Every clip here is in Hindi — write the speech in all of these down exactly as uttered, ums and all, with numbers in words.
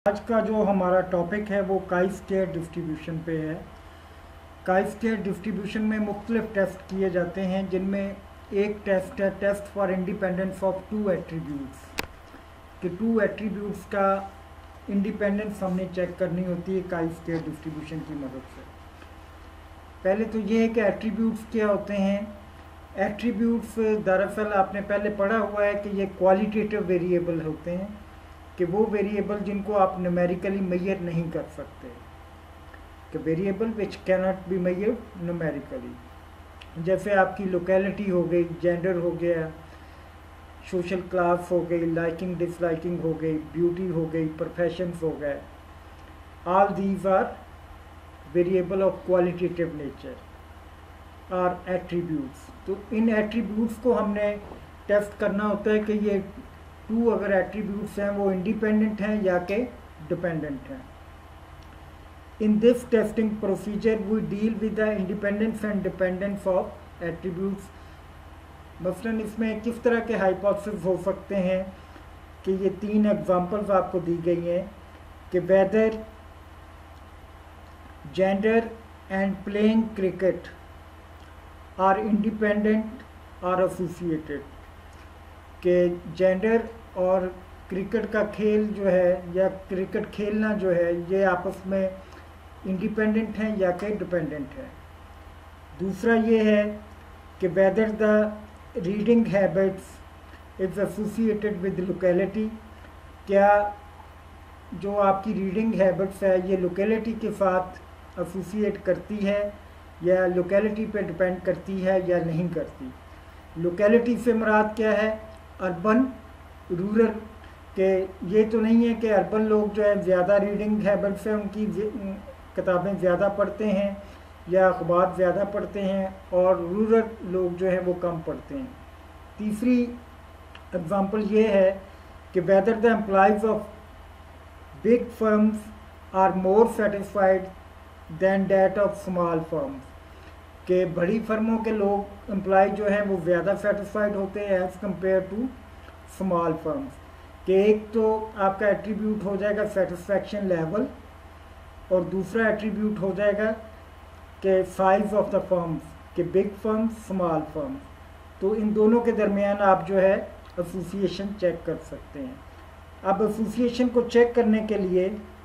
आज का जो हमारा टॉपिक है वो काई-स्क्वायर डिस्ट्रीब्यूशन पे है। काई-स्क्वायर डिस्ट्रीब्यूशन में मुख्तलिफ टेस्ट किए जाते हैं, जिनमें एक टेस्ट है test for independence of two attributes, कि टू एट्रीब्यूट्स का इंडिपेंडेंस हमने चेक करनी होती है काई-स्क्वायर डिस्ट्रीब्यूशन की मदद से। पहले तो ये है कि एट्रीब्यूट्स क्या होते हैं। एट्रीब्यूट्स दरअसल आपने पहले पढ़ा हुआ है कि ये क्वालिटेटिव वेरिएबल होते हैं, कि वो वेरिएबल जिनको आप न्यूमेरिकली मेजर नहीं कर सकते, कि variable which can not be measure numerically. जैसे आपकी लोकेलिटी हो गई, जेंडर हो गया, सोशल क्लास हो गई, लाइकिंग डिसलाइकिंग हो गई, ब्यूटी हो गई, प्रोफेशंस हो गए। All these are variable of qualitative nature or attributes. तो इन एट्रीब्यूट्स को हमने टेस्ट करना होता है कि ये टू अगर एट्रीब्यूट्स हैं वो इंडिपेंडेंट हैं या कि डिपेंडेंट हैं। In this testing procedure we deal with the independence and dependence of attributes. मसलन इसमें किस तरह के हाइपोथेसिस हो सकते हैं कि ये तीन एग्जांपल्स आपको दी गई हैं कि whether gender and playing cricket are independent or associated, कि जेंडर और क्रिकेट का खेल जो है या क्रिकेट खेलना जो है ये आपस में इंडिपेंडेंट है या कि डिपेंडेंट है। दूसरा ये है कि whether the reading habits is associated with locality, क्या जो आपकी रीडिंग हैबिट्स है ये लोकेलिटी के साथ एसोसिएट करती है या लोकेलिटी पे डिपेंड करती है या नहीं करती। लोकेलिटी से मुराद क्या है, अर्बन रूरल, के ये तो नहीं है कि अर्बन लोग जो है ज़्यादा रीडिंग हैबिट्स है, उनकी किताबें ज़्यादा पढ़ते हैं या अखबार ज़्यादा पढ़ते हैं, और रूरल लोग जो है वो कम पढ़ते हैं। तीसरी एग्जांपल ये है कि whether the employees of big firms are more satisfied than that of small firms, कि बड़ी फर्मों के लोग एम्प्लॉय जो हैं वो ज़्यादा सेटिस्फाइड होते हैं as compare to small firms. कि एक तो आपका एट्रीब्यूट हो जाएगा सेटिस्फैक्शन लेवल, और दूसरा एट्रीब्यूट हो जाएगा कि साइज ऑफ द फर्म्स, कि बिग फर्म्स स्मॉल फर्म्स। तो इन दोनों के दरमियान आप जो है एसोसिएशन चेक कर सकते हैं। अब एसोसिएशन को चेक करने के लिए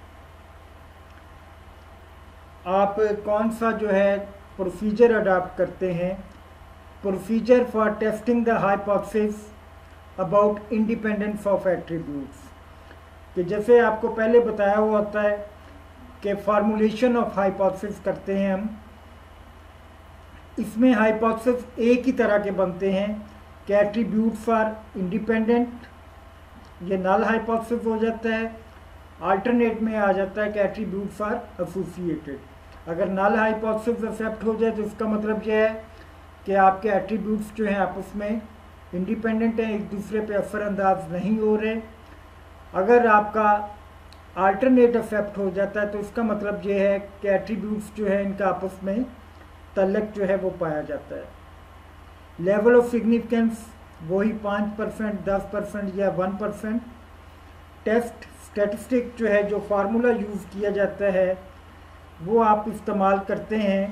आप कौन सा जो है प्रोसीजर अडॉप्ट करते हैं, procedure for testing the hypothesis about independence of attributes, कि जैसे आपको पहले बताया हुआ होता है कि फार्मूलेशन ऑफ हाइपोथेसिस करते हैं हम। इसमें हाइपोथेसिस एक ही तरह के बनते हैं कि एट्रीब्यूट्स आर इंडिपेंडेंट, ये नल हाइपोथेसिस हो जाता है। अल्टरनेट में आ जाता है कि एट्रीब्यूट्स आर एसोसिएटेड। अगर नल हाइपोथेसिस एक्सेप्ट हो जाए तो इसका मतलब यह है कि आपके एट्रीब्यूट्स जो हैं आपस में इंडिपेंडेंट हैं, एक दूसरे पे असरअंदाज नहीं हो रहे। अगर आपका अल्टरनेट एक्सेप्ट हो जाता है तो इसका मतलब ये है कि एट्रीब्यूट्स जो है इनका आपस में तल्लक जो है वो पाया जाता है। लेवल ऑफ सिग्निफिकेंस वही पाँच परसेंट, दस परसेंट या वन परसेंट। टेस्ट स्टैटिस्टिक जो है, जो फार्मूला यूज़ किया जाता है वो आप इस्तेमाल करते हैं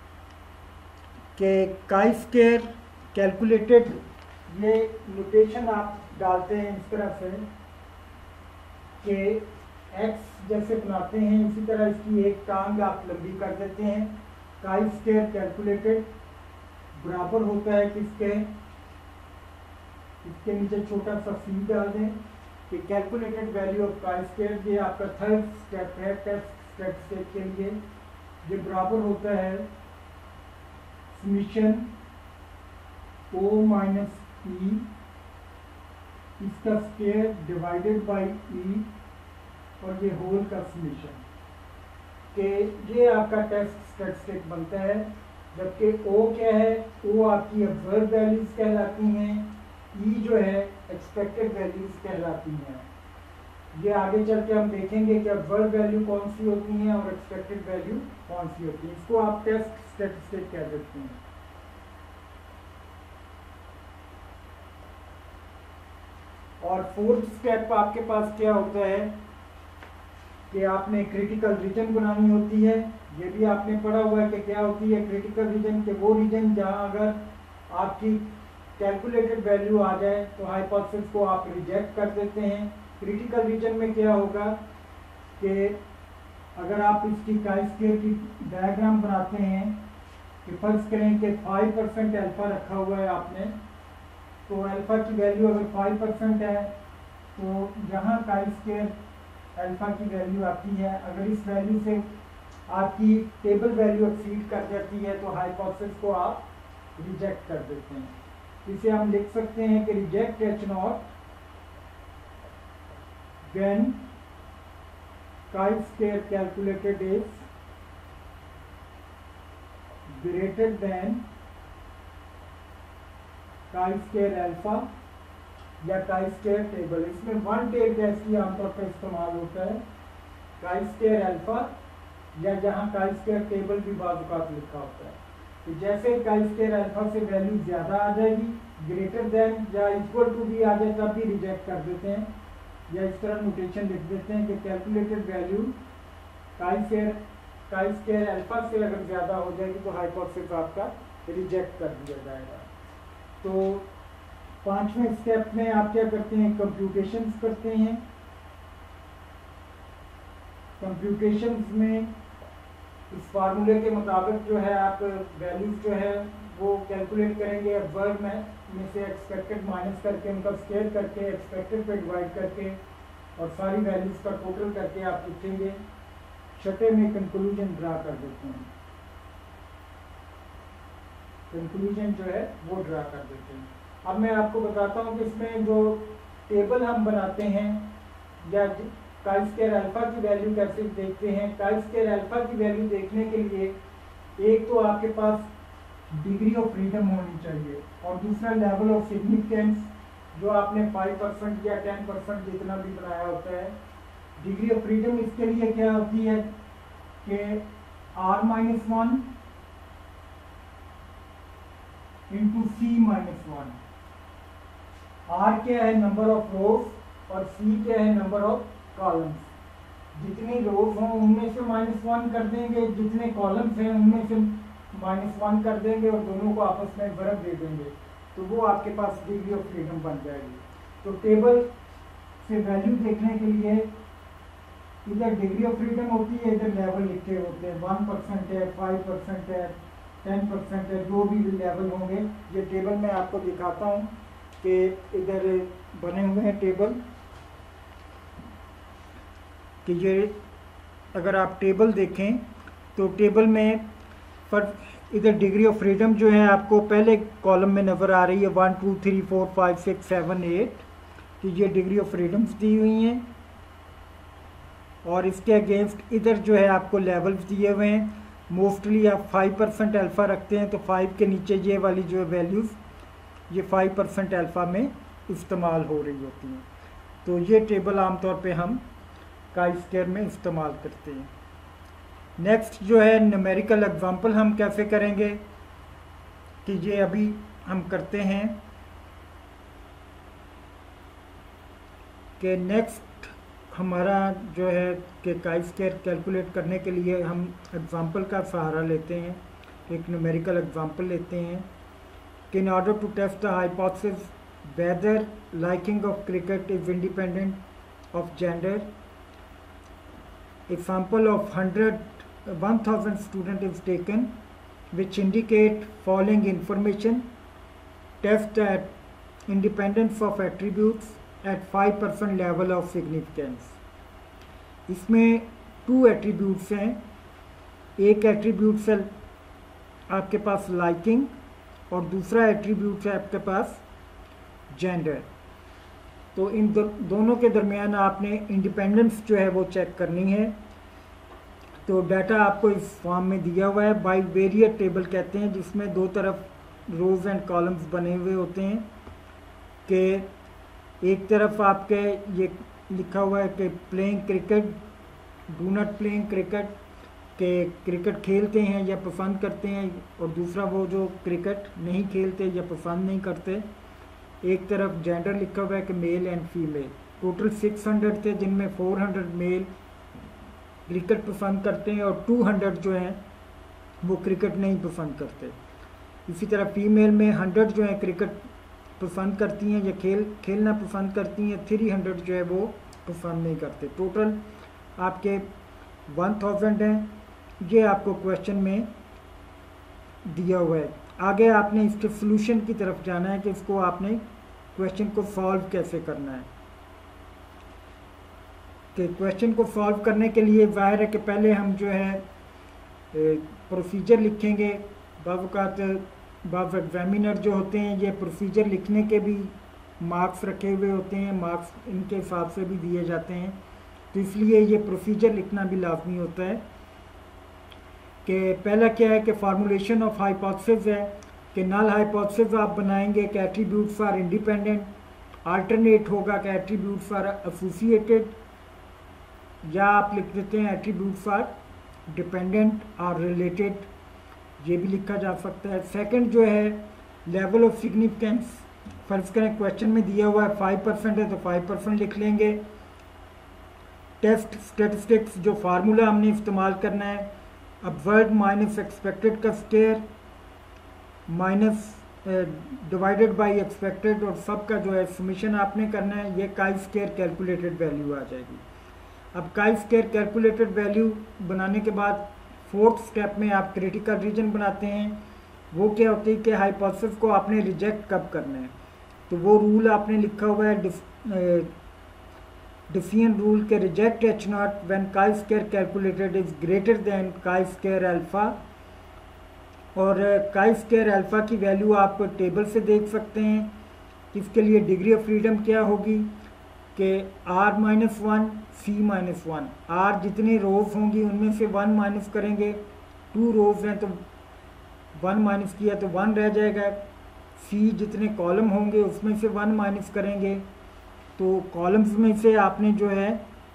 कि काई-स्क्वायर कैलकुलेटेड, ये नोटेशन आप डालते हैं इस तरह से कि एक्स जैसे बनाते हैं इसी तरह इसकी एक टांग आप लंबी कर देते हैं। काई-स्क्वायर कैलकुलेटेड बराबर होता है किसके, इसके नीचे छोटा सा सी डाल दें कि कैलकुलेटेड वैल्यू ऑफ काई-स्क्वायर, ये आपका थर्ड स्टेप है टेस्ट स्टैटिस्टिक के लिए। ये बराबर होता है समीशन ओ माइनस ई, इसका स्क्वायर डिवाइडेड बाय ई, और ये होल का समीशन, कि ये आपका टेस्ट स्टैटिस्टिक बनता है। जबकि ओ क्या है, ओ आपकी ऑब्जर्व वैल्यूज कहलाती हैं, ई जो है एक्सपेक्टेड वैल्यूज कहलाती हैं। ये आगे चल के हम देखेंगे कि ऑब्जर्व वैल्यू कौन सी होती हैं और एक्सपेक्टेड वैल्यू कौन सी होती है। इसको आप टेस्ट स्टैटिस्टिक कह देते हैं। और फोर्थ स्टेप आपके पास क्या होता है कि आपने क्रिटिकल रीजन बनानी होती है। ये भी आपने पढ़ा हुआ है कि क्या होती है क्रिटिकल रीजन, के वो रीजन जहां अगर आपकी कैलकुलेटेड वैल्यू आ जाए तो हाइपोथेसिस को आप रिजेक्ट कर देते हैं। क्रिटिकल रीजन में क्या होगा कि अगर आप इसकी काई स्क्वायर की डायग्राम बनाते हैं कि फर्ज करें कि फाइव परसेंट अल्फा रखा हुआ है आपने, तो अल्फा की वैल्यू अगर फाइव परसेंट है तो जहाँ काई स्क्वायर अल्फा की वैल्यू आती है, अगर इस वैल्यू से आपकी टेबल वैल्यू एक्सीड कर जाती है तो हाइपोथेसिस को आप रिजेक्ट कर देते हैं। इसे हम लिख सकते हैं कि reject H naught when chi square calculated is greater than chi square alpha या काई स्क्वायर टेबल। इसमें वन टेल टेस्ट की आमतौर पर इस्तेमाल होता है, काई स्क्वायर अल्फा या जहां काई स्क्वायर टेबल भी बाजुकात लिखा होता है। तो जैसे काई स्क्वायर अल्फा से वैल्यू ज्यादा आ जाएगी, ग्रेटर देन या इक्वल टू भी आ जाए तब भी रिजेक्ट कर देते हैं, या इस तरह नोटेशन लिख देते हैं कि calculated value chi square chi square alpha से अगर ज्यादा हो जाएगी तो हाइपोथेसिस आपका रिजेक्ट कर दिया जाएगा। तो पांचवें स्टेप में आप क्या करते हैं, कंप्यूटेशंस करते हैं। कंप्यूटेशंस में इस फार्मूले के मुताबिक जो है आप वैल्यूज जो है वो कैलकुलेट करेंगे। वर्ग में में से एक्सपेक्टेड माइनस करके उनका स्क्वायर करके एक्सपेक्टेड पे डिवाइड करके और सारी वैल्यूज का टोटल करके आप लिखेंगे। छठे में कंक्लूजन ड्रा कर देते हैं, कंक्लूजन जो है वो ड्रा कर देते हैं। अब मैं आपको बताता हूँ कि इसमें जो टेबल हम बनाते हैं या काई स्क्वायर अल्फा की वैल्यू कैसे देखते हैं। काई स्क्वायर अल्फा की वैल्यू देखने के लिए एक तो आपके पास डिग्री ऑफ फ्रीडम होनी चाहिए और दूसरा लेवल ऑफ सिग्निफिकेंस जो आपने फाइव परसेंट या टेन परसेंट जितना भी बनाया होता है। डिग्री ऑफ फ्रीडम इसके लिए क्या होती है कि R minus one into C minus one. R क्या है, नंबर ऑफ रोज, और सी क्या है, नंबर ऑफ कॉलम्स। जितनी रोज हों उनमें से माइनस वन कर देंगे, जितने कॉलम्स हैं उनमें से माइनस वन कर देंगे और दोनों को आपस में बर्फ दे देंगे, तो वो आपके पास डिग्री ऑफ फ्रीडम बन जाएगी। तो टेबल से वैल्यू देखने के लिए इधर डिग्री ऑफ फ्रीडम होती है, इधर लेवल लिखे होते हैं, वन परसेंट है, फाइव परसेंट है, टेन परसेंट है, जो भी लेवल होंगे। ये टेबल मैं आपको दिखाता हूँ कि इधर बने हुए हैं टेबल, कि ये अगर आप टेबल देखें तो टेबल में पर इधर डिग्री ऑफ फ्रीडम जो है आपको पहले कॉलम में नज़र आ रही है, one two three four five six seven eight, कि ये डिग्री ऑफ फ्रीडम्स दी हुई हैं। और इसके अगेंस्ट इधर जो है आपको लेवल्स दिए हुए हैं। मोस्टली आप फाइव परसेंट अल्फ़ा रखते हैं तो फाइव के नीचे ये वाली जो वैल्यूज़ ये फाइव परसेंट अल्फ़ा में इस्तेमाल हो रही होती हैं। तो ये टेबल आमतौर पे हम काई स्क्वायर में इस्तेमाल करते हैं। नेक्स्ट जो है न्यूमेरिकल एग्जांपल हम कैसे करेंगे, कि ये अभी हम करते हैं कि नेक्स्ट हमारा जो है कि काई स्क्वायर कैलकुलेट करने के लिए हम एग्जांपल का सहारा लेते हैं। एक न्यूमेरिकल एग्जांपल लेते हैं कि in order to test the hypothesis whether liking of cricket is independent of gender, example of one hundred one thousand student is taken which indicate following information. Test at independence of attributes at five percent level of significance. इसमें टू एट्रीब्यूट्स हैं, एक एट्रीब्यूट्स है आपके पास लाइकिंग और दूसरा एट्रीब्यूट है आपके पास जेंडर। तो इन दो, दोनों के दरमियान आपने इंडिपेंडेंस जो है वो चेक करनी है। तो डाटा आपको इस फॉर्म में दिया हुआ है, बाई वेरिएट टेबल कहते हैं, जिसमें दो तरफ रोज एंड कॉलम्स बने हुए होते हैं। कि एक तरफ आपके ये लिखा हुआ है कि playing cricket, do not playing cricket, के क्रिकेट खेलते हैं या पसंद करते हैं, और दूसरा वो जो क्रिकेट नहीं खेलते या पसंद नहीं करते। एक तरफ जेंडर लिखा हुआ है कि male and female. Total six hundred थे जिनमें फोर हंड्रेड मेल क्रिकेट पसंद करते हैं और टू हंड्रेड जो हैं वो क्रिकेट नहीं पसंद करते। इसी तरह फीमेल में हंड्रेड जो है क्रिकेट पसंद करती हैं या खेल खेलना पसंद करती हैं, थ्री हंड्रेड जो है वो पसंद नहीं करते। टोटल आपके वन थाउजेंड हैं, ये आपको क्वेश्चन में दिया हुआ है। आगे आपने इसके सॉल्यूशन की तरफ जाना है कि इसको आपने क्वेश्चन को सॉल्व कैसे करना है। कि क्वेश्चन को सॉल्व करने के लिए जाहिर है कि पहले हम जो है प्रोसीजर लिखेंगे। बावकात बाव एग्जामिनर जो होते हैं ये प्रोसीजर लिखने के भी मार्क्स रखे हुए होते हैं, मार्क्स इनके हिसाब से भी दिए जाते हैं, तो इसलिए ये प्रोसीजर लिखना भी लाजमी होता है। कि पहला क्या है कि फार्मूलेशन ऑफ हाइपोथेसिस है कि नल हाइपोथेसिस आप बनाएंगे कि एट्रीब्यूट्स आर इंडिपेंडेंट, अल्टरनेट होगा कि एट्रीब्यूट्स आर एसोसिएटेड, या आप लिख देते हैं एट्रीब्यूट्स आर डिपेंडेंट और रिलेटेड, ये भी लिखा जा सकता है। सेकंड जो है लेवल ऑफ सिग्निफिकेंस, फर्ज करें क्वेश्चन में दिया हुआ है फाइव परसेंट है तो फाइव परसेंट लिख लेंगे। टेस्ट स्टेटिस्टिक्स जो फार्मूला हमने इस्तेमाल करना है, ऑब्जर्व्ड माइनस एक्सपेक्टेड का square minus divided by expected, और सब का जो है समीशन आपने करना है, ये काई स्केयर कैलकुलेटेड वैल्यू आ जाएगी। अब काई स्केयर कैलकुलेटेड वैल्यू बनाने के बाद फोर्थ स्टेप में आप क्रिटिकल रीजन बनाते हैं। वो क्या होती है कि हाइपोथेसिस को आपने रिजेक्ट कब करना है, तो वो रूल आपने लिखा हुआ है डिफियन रूल के reject H naught when chi square calculated is greater than chi square alpha. और काई स्केयर अल्फा की वैल्यू आप टेबल से देख सकते हैं। इसके लिए डिग्री ऑफ फ्रीडम क्या होगी कि R minus one C minus one, R जितनी रोज होंगी उनमें से वन माइनस करेंगे, टू रोज हैं तो वन माइनस किया तो वन रह जाएगा। सी जितने कॉलम होंगे उसमें से वन माइनस करेंगे, तो कॉलम्स में से आपने जो है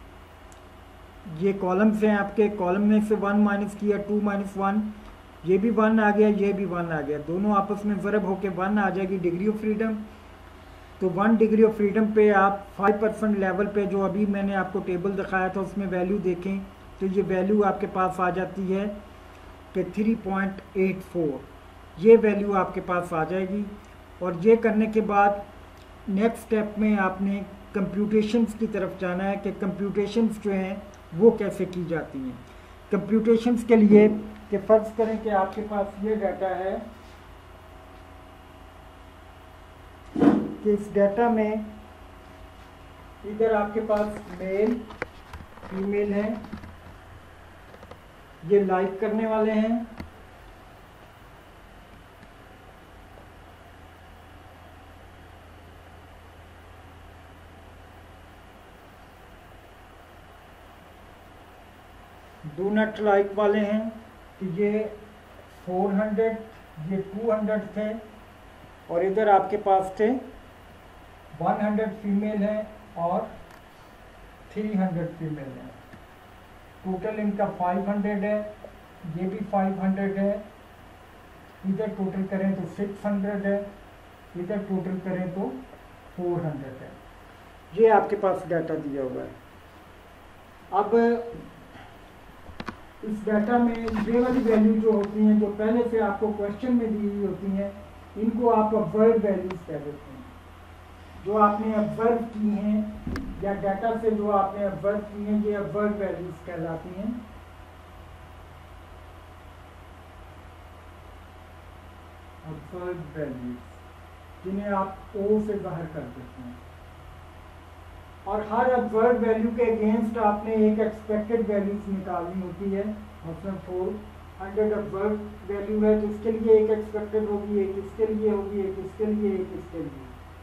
ये कॉलम्स हैं आपके, कॉलम में से वन माइनस किया, टू माइनस वन, ये भी वन आ गया, ये भी वन आ गया, दोनों आपस में ज़रब होके वन आ जाएगी डिग्री ऑफ फ्रीडम। तो वन डिग्री ऑफ फ्रीडम पे आप फाइव परसेंट लेवल पे जो अभी मैंने आपको टेबल दिखाया था उसमें वैल्यू देखें तो ये वैल्यू आपके पास आ जाती है कि थ्री पॉइंट एट फोर, ये वैल्यू आपके पास आ जाएगी। और ये करने के बाद नेक्स्ट स्टेप में आपने कंप्यूटेशंस की तरफ जाना है कि कंप्यूटेशंस जो हैं वो कैसे की जाती हैं। कंप्यूटेशंस के लिए कि फ़र्ज़ करें कि आपके पास ये डाटा है कि इस डाटा में इधर आपके पास मेल फीमेल है, ये लाइक करने वाले हैं, डू नॉट लाइक वाले हैं कि ये फोर हंड्रेड, ये टू हंड्रेड थे, और इधर आपके पास थे वन हंड्रेड फीमेल है और थ्री हंड्रेड फीमेल है। टोटल इनका फाइव हंड्रेड है, ये भी फाइव हंड्रेड है, इधर टोटल करें तो सिक्स हंड्रेड है, इधर टोटल करें तो फोर हंड्रेड है। ये आपके पास डाटा दिया हुआ है। अब इस डाटा में ये वाली वैल्यू जो होती हैं जो पहले से आपको क्वेश्चन में दी हुई होती हैं, इनको आप ऑब्जर्व वैल्यूज कह देते हैं। जो आपने ऑब्जर्व की हैं या डाटा से जो आपने ऑब्जर्व की हैं ये ऑब्जर्व वैल्यूज कहलाती हैं। ऑब्जर्व वैल्यूज जिन्हें आप ओ से बाहर कर देते हैं, और हर ऑब्जर्व वैल्यू के अगेंस्ट आपने एक एक्सपेक्टेड वैल्यूज निकालनी होती है। मतलब फोर हंड्रेड ऑब्जर्व वैल्यू है तो इसके लिए एक एक्सपेक्टेड होगी, एक इसके लिए होगी, एक इसके लिए, एक इसके लिए।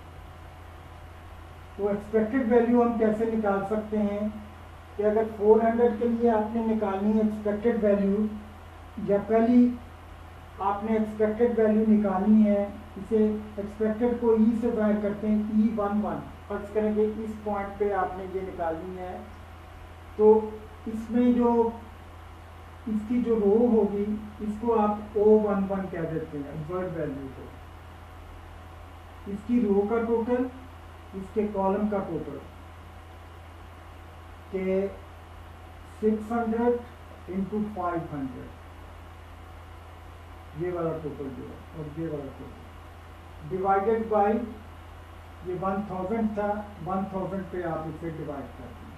तो एक्सपेक्टेड वैल्यू हम कैसे निकाल सकते हैं कि अगर फोर हंड्रेड के लिए आपने निकालनी है एक्सपेक्टेड वैल्यू, या पहली आपने एक्सपेक्टेड वैल्यू निकालनी है, इसे एक्सपेक्टेड को ई से बाहर करते हैं, ई वन वन फर्ज करेंगे इस पॉइंट पे आपने ये निकालनी है। तो इसमें जो इसकी जो रो होगी इसको आप ओ वन वन कह देते हैं ऑब्जर्व वैल्यू को, इसकी रो का टोटल, इसके कॉलम का टोटल के six hundred into five hundred, ये वाला टोटल जो है, और ये वाला टोटल डिवाइडेड बाय ये वन थाउजेंड था, वन थाउजेंड पे आप इसे डिवाइड कर दें।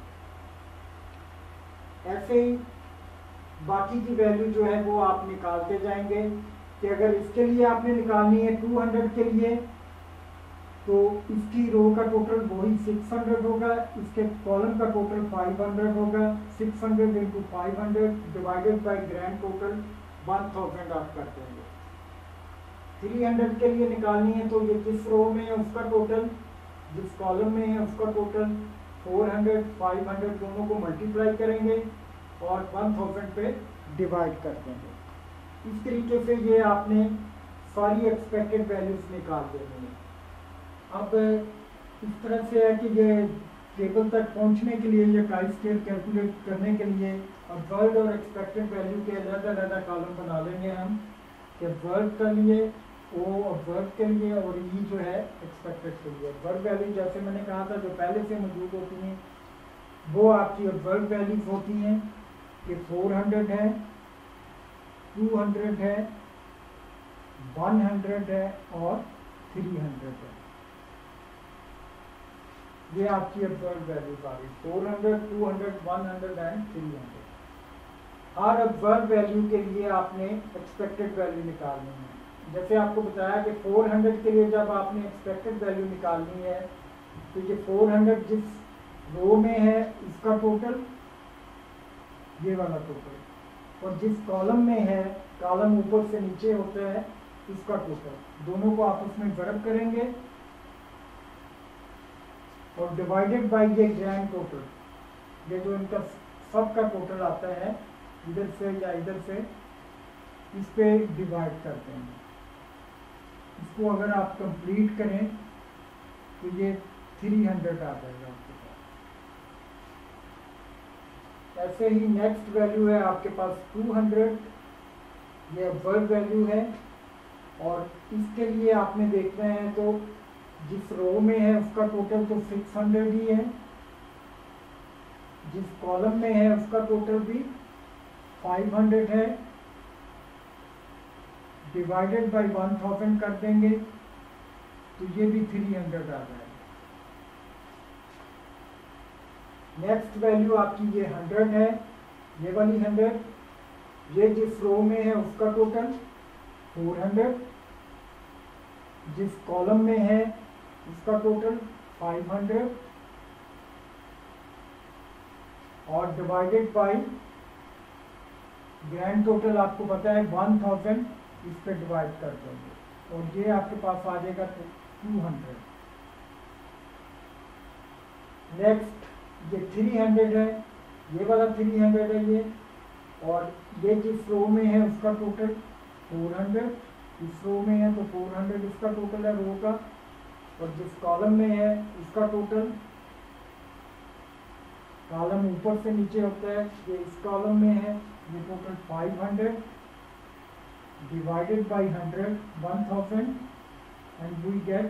ऐसे ही बाकी की वैल्यू जो है वो आप निकालते जाएंगे कि अगर इसके लिए आपने निकालनी है टू हंड्रेड के लिए, तो इसकी रो का टोटल वही सिक्स हंड्रेड होगा, इसके कॉलम का टोटल फाइव हंड्रेड होगा। Six hundred into five hundred divided by grand total one thousand आप कर देंगे। थ्री हंड्रेड के लिए निकालनी है तो ये जिस रो में है उसका टोटल, जिस कॉलम में है उसका total, four hundred five hundred दोनों को मल्टीप्लाई करेंगे और वन थाउजेंड पे डिवाइड कर देंगे। इस तरीके से ये आपने सारी एक्सपेक्टेड वैल्यूज निकाल देनी है। अब इस तरह से है कि ये टेबल तक पहुंचने के लिए, ये काई स्केल कैलकुलेट करने के लिए ऑब्जर्व्ड और एक्सपेक्टेड वैल्यू के अलग अलग कॉलम बना लेंगे हम, कि ऑब्जर्व्ड के लिए, ओ ऑब्जर्व के लिए, और ई जो है एक्सपेक्टेड के लिए। ऑब्जर्व वैल्यू जैसे मैंने कहा था जो पहले से मौजूद होती हैं वो आपकी ऑब्जर्व वैल्यूज होती हैं कि फोर हंड्रेड है, टू हंड्रेड है, वन हंड्रेड है और थ्री हंड्रेड है। ये आपकी ऑब्जर्व वैल्यूज आ रही, four hundred, two hundred, one hundred and three hundred. हर ऑब्जर्व वैल्यू के लिए आपने एक्सपेक्टेड वैल्यू निकालनी है। जैसे आपको बताया कि फोर हंड्रेड के लिए जब आपने एक्सपेक्टेड वैल्यू निकालनी है तो ये फोर हंड्रेड जिस रो में है इसका टोटल, ये वाला टोटल, और जिस कॉलम में है, कॉलम ऊपर से नीचे होता है, इसका टोटल, दोनों को आपस में ज़रब करेंगे और डिवाइडेड बाय ये ग्रैंड टोटल, ये जो इनका सब का टोटल आता है इधर से या इधर से, इस पे डिवाइड करते हैं। इसको अगर आप कंप्लीट करें तो ये थ्री हंड्रेड आ जाएगा आपके पास। ऐसे ही नेक्स्ट वैल्यू है आपके पास टू हंड्रेड, ये ऑब्जर्व वैल्यू है, और इसके लिए आपने देखना है तो जिस रो में है उसका टोटल तो सिक्स हंड्रेड ही है, जिस कॉलम में है उसका टोटल भी फाइव हंड्रेड है, डिवाइडेड बाय वन थाउजेंड कर देंगे तो ये भी थ्री हंड्रेड आ जाएगा। नेक्स्ट वैल्यू आपकी ये हंड्रेड है, ये वाली हंड्रेड, ये जिस रो में है उसका टोटल फोर हंड्रेड, जिस कॉलम में है उसका टोटल फाइव हंड्रेड और डिवाइडेड बाय ग्रैंड टोटल आपको पता है वन थाउजेंड, इस पे डिवाइड कर देंगे और ये आपके पास आ जाएगा टू हंड्रेड। नेक्स्ट ये थ्री हंड्रेड है, ये वाला थ्री हंड्रेड है ये, और ये जिस रो में है उसका टोटल फोर हंड्रेड, इस रो में है तो फोर हंड्रेड इसका टोटल है रो का, और जिस कॉलम में है इसका टोटल, कॉलम ऊपर से नीचे होता है, ये इस कॉलम में है, ये total five hundred divided by hundred, one thousand, and we get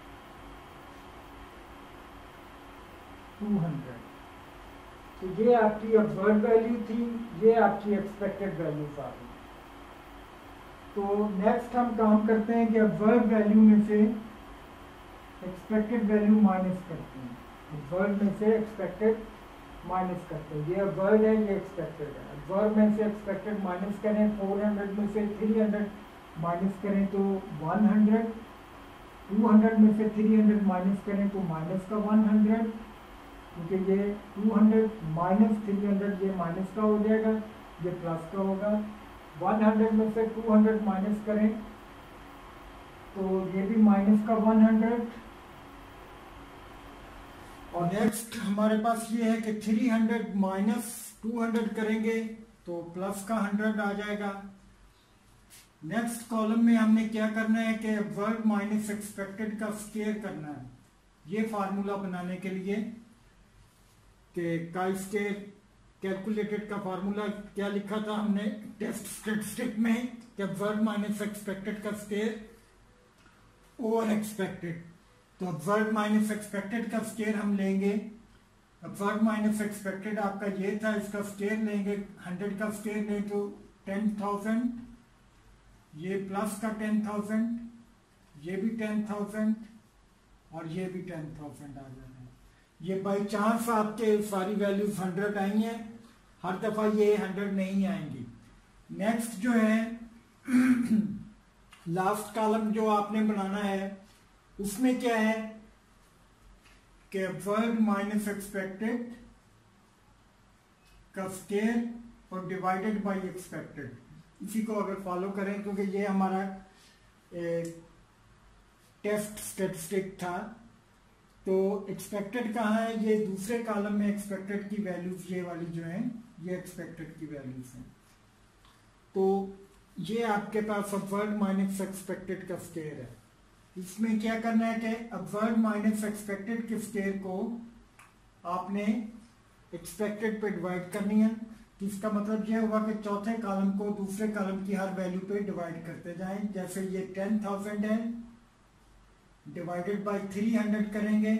two hundred. तो ये आपकी ऑब्जर्व वैल्यू थी, ये आपकी एक्सपेक्टेड वैल्यूज आ गई। तो नेक्स्ट हम काम करते हैं कि ऑब्जर्व वैल्यू में से एक्सपेक्टेड वैल्यू माइनस करते हैं, ऑब्जर्व में से एक्सपेक्टेड माइनस करते हैं। ये ऑब्जर्व है, ये एक्सपेक्टेड है। ऑब्जर्व में से एक्सपेक्टेड माइनस करें, फोर हंड्रेड में से थ्री हंड्रेड माइनस करें तो वन हंड्रेड, टू हंड्रेड में से थ्री हंड्रेड माइनस करें तो माइनस का वन हंड्रेड, क्योंकि ये two hundred minus three hundred ये माइनस का हो जाएगा, ये प्लस का होगा। वन हंड्रेड में से टू हंड्रेड माइनस करें तो ये भी माइनस का वन हंड्रेड, और नेक्स्ट हमारे पास ये है कि three hundred minus two hundred करेंगे तो प्लस का हंड्रेड आ जाएगा। नेक्स्ट कॉलम में हमने क्या करना है कि ऑब्जर्व्ड माइनस एक्सपेक्टेड का स्क्वायर करना है। ये फार्मूला बनाने के लिए कि काई स्क्वायर कैलकुलेटेड का फार्मूला क्या लिखा था हमने टेस्ट स्टैटिस्टिक में कि ऑब्जर्व्ड माइनस एक्सपेक्टेड का स्क्वायर ओवर एक्सपेक्टेड। तो ऑब्जर्व्ड माइनस एक्सपेक्टेड का स्क्वायर हम लेंगे अब्सर्व्ड माइनस एक्सपेक्टेड आपका ये था, इसका स्केयर लेंगे, हंड्रेड का स्केयर लें तो टेन थाउजेंड, ये प्लस का टेन थाउजेंड, ये भी टेन थाउजेंड और ये भी टेन थाउजेंड आ जाना है। ये बाई चांस आपके सारी वैल्यूज हंड्रेड आई हैं, हर दफा ये हंड्रेड नहीं आएंगी। नेक्स्ट जो है लास्ट कॉलम जो आपने बनाना है उसमें क्या है कि अब्सर्व्ड माइनस एक्सपेक्टेड का स्केयर और डिवाइडेड बाय एक्सपेक्टेड, इसी को अगर फॉलो करें, क्योंकि ये हमारा टेस्ट स्टेटिस्टिक था। तो एक्सपेक्टेड कहाँ है, ये दूसरे कॉलम में एक्सपेक्टेड की वैल्यूज ये वाली जो है ये एक्सपेक्टेड की वैल्यूज हैं। तो ये आपके पास अब्सर्व्ड माइनस एक्सपेक्टेड का स्केयर है। इसमें क्या करना है कि अब्सर्व्ड माइनस एक्सपेक्टेड के स्केयर को आपने एक्सपेक्टेड पे डिवाइड करनी है। तो इसका मतलब यह होगा कि चौथे कॉलम को दूसरे कॉलम की हर वैल्यू पे डिवाइड करते जाएं। जैसे ये टेन थाउजेंड है, डिवाइडेड बाय थ्री हंड्रेड करेंगे,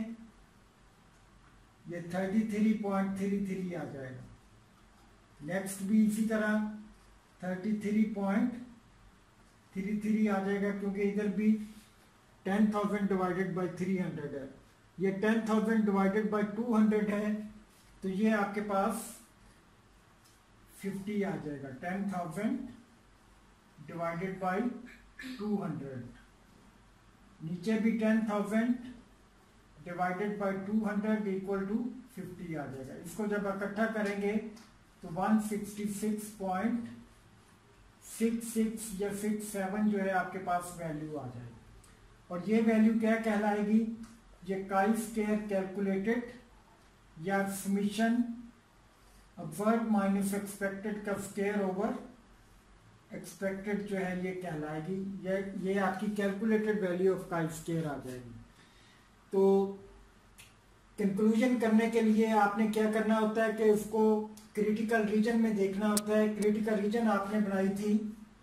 ये thirty three point three three आ जाएगा। नेक्स्ट भी इसी तरह thirty three point three three आ जाएगा, क्योंकि इधर भी ten thousand divided by three hundred है, ये ten thousand divided by two hundred है, तो ये आपके पास फिफ्टी आ जाएगा। Ten thousand divided by two hundred, नीचे भी ten thousand divided by two hundred equal to fifty आ जाएगा। इसको जब इकट्ठा करेंगे तो one sixty six point six six या सिक्स सेवन जो है आपके पास वैल्यू आ जाएगी। और ये वैल्यू क्या कहलाएगी, ये काई स्केयर कैलकुलेटेड या समीशन अब्सर्व्ड माइनस एक्सपेक्टेड का स्केयर ओवर एक्सपेक्टेड जो है ये कहलाएगी। ये ये आपकी calculated value of chi square आ जाएगी। तो कंक्लूजन करने के लिए आपने क्या करना होता है कि उसको क्रिटिकल रीजन में देखना होता है। क्रिटिकल रीजन आपने बनाई थी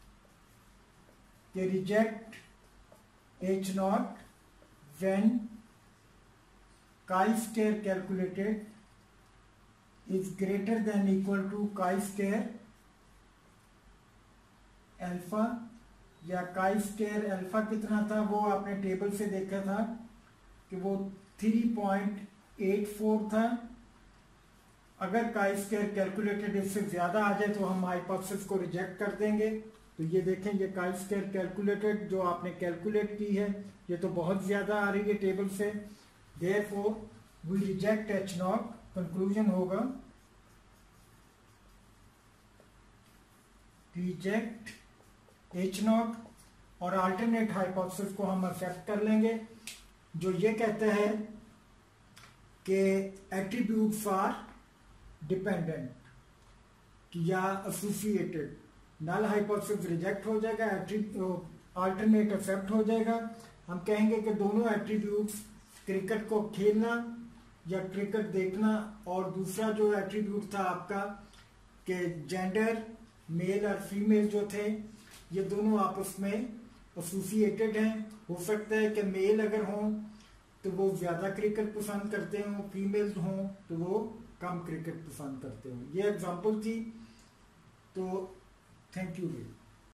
कि reject H naught when chi square calculated is greater than equal to chi square alpha, या काई स्केयर अल्फा कितना था वो आपने टेबल से देखा था कि वो थ्री पॉइंट एट फोर था। अगर काई स्केयर कैलकुलेटेड इससे ज्यादा आ जाए तो हम हाइपोथेसिस को रिजेक्ट कर देंगे। तो ये देखें, ये काई स्केयर कैलकुलेटेड जो आपने कैलकुलेट की है ये तो बहुत ज्यादा आ रही है टेबल से, therefore we reject H naught. Conclusion होगा रिजेक्ट एच नॉट, और अल्टरनेट हाइपोथेसिस को हम एक्सेप्ट कर लेंगे जो ये कहते हैं कि एट्रीब्यूट्स आर डिपेंडेंट या एसोसिएटेड। नल हाइपोथेसिस रिजेक्ट हो जाएगा, अल्टरनेट एक्सेप्ट हो जाएगा। हम कहेंगे कि दोनों एट्रीब्यूट्स क्रिकेट को खेलना या क्रिकेट देखना, और दूसरा जो एट्रीब्यूट था आपका कि जेंडर मेल और फीमेल जो थे ये दोनों आपस में एसोसिएटेड हैं। हो सकता है कि मेल अगर हों तो वो ज्यादा क्रिकेट पसंद करते हों, फीमेल हों तो वो कम क्रिकेट पसंद करते हों। ये एग्जांपल थी। तो थैंक यू।